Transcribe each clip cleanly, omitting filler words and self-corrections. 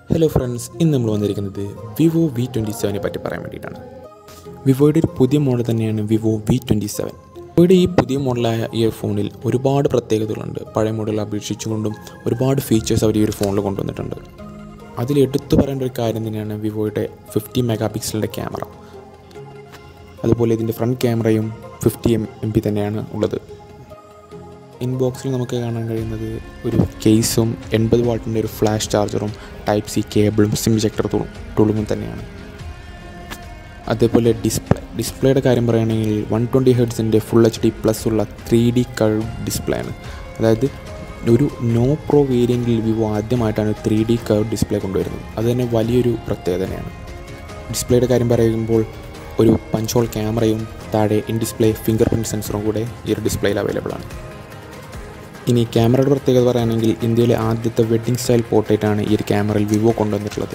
Hello friends, ഇന്ന് നമ്മൾ വന്നിരിക്കുന്നത് വിവോ V27 പറ്റി പറയാൻ വേണ്ടിയിട്ടാണ്. വിവോയുടെ ഒരു പുതിയ മോഡൽ തന്നെയാണ് വിവോ V27. വിവോയുടെ ഈ പുതിയ മോഡലായ ഈ ഫോണിൽ ഒരുപാട് പ്രത്യേകതകളുണ്ട്. പഴയ മോഡൽ അപേക്ഷിച്ചുകൊണ്ടും ഒരുപാട് ഫീച്ചേഴ്സ് അവർ ഈ ഒരു ഫോണിൽ കൊണ്ടുവന്നിട്ടുണ്ട്. അതിൽ എടുത്തു പറയേണ്ട ഒരു കാര്യം തന്നെയാണ് വിവോയുടെ 50 മെഗാ പിക്സലിൻ്റെ ക്യാമറ. അതുപോലെ ഇതിൻ്റെ ഫ്രണ്ട് ക്യാമറയും 50 MP തന്നെയാണ് ഉള്ളത്. ഇൻബോക്സിൽ നമുക്ക് കാണാൻ കഴിയുന്നത് ഒരു കേസും 80 വാട്ടിൻ്റെ ഒരു ഫ്ലാഷ് ചാർജറും ടൈപ്പ് സി കേബിളും സിം ഇജക്ടർ ടൂളും തന്നെയാണ്. അതേപോലെ ഡിസ്പ്ലേയുടെ കാര്യം പറയുകയാണെങ്കിൽ 120 ഹെർട്സിൻ്റെ ഫുൾ HD പ്ലസ് ഉള്ള 3D കർവ് ഡിസ്പ്ലേ ആണ്. അതായത് ഒരു നോ പ്രോ വേരിയൻറ്റിൽ വിവോ ആദ്യമായിട്ടാണ് 3D കർവ് ഡിസ്പ്ലേ കൊണ്ടുവരുന്നത്. അത് തന്നെ വലിയൊരു പ്രത്യേകത തന്നെയാണ്. ഡിസ്പ്ലേയുടെ കാര്യം പറയുമ്പോൾ ഒരു പഞ്ച് ഹോൾ ക്യാമറയും താഴെ ഇൻ ഡിസ്പ്ലേ ഫിംഗർ പ്രിൻറ്റ് സെൻസറും കൂടെ ഈ ഒരു ഡിസ്പ്ലേയിൽ അവൈലബിൾ ആണ്. ഇനി ക്യാമറയുടെ പ്രത്യേകത പറയുകയാണെങ്കിൽ ഇന്ത്യയിലെ ആദ്യത്തെ വെഡ്ഡിംഗ് സ്റ്റൈൽ പോർട്രേറ്റാണ് ഈ ഒരു ക്യാമറയിൽ വിവോ കൊണ്ടുവന്നിട്ടുള്ളത്.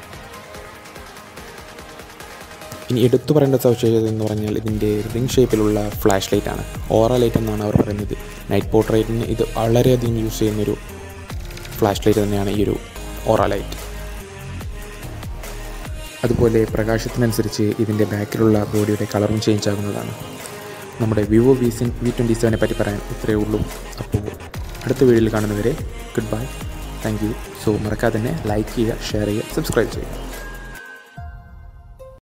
ഇനി എടുത്തു പറയേണ്ട സവിശേഷത എന്ന് പറഞ്ഞാൽ ഇതിൻ്റെ റിംഗ് ഷേപ്പിലുള്ള ഫ്ലാഷ് ലൈറ്റാണ്. ഓറ ലൈറ്റ് എന്നാണ് അവർ പറയുന്നത്. നൈറ്റ് പോർട്രേറ്റിന് ഇത് വളരെയധികം യൂസ് ചെയ്യുന്നൊരു ഫ്ലാഷ് ലൈറ്റ് തന്നെയാണ് ഈ ഒരു ഓറ ലൈറ്റ്. അതുപോലെ പ്രകാശത്തിനനുസരിച്ച് ഇതിൻ്റെ ബാക്കിലുള്ള ബോഡിയുടെ കളറും ചേഞ്ച് ആകുന്നതാണ്. നമ്മുടെ വിവോ V27 പറ്റി പറയാൻ ഇത്രയേ ഉള്ളൂ. അപ്പോൾ അടുത്ത വീഡിയോയിൽ കാണുന്നവരെ goodbye, thank you. So മറക്കാതെ തന്നെ ലൈക്ക് ചെയ്യുക, ഷെയർ ചെയ്യുക, സബ്സ്ക്രൈബ് ചെയ്യുക.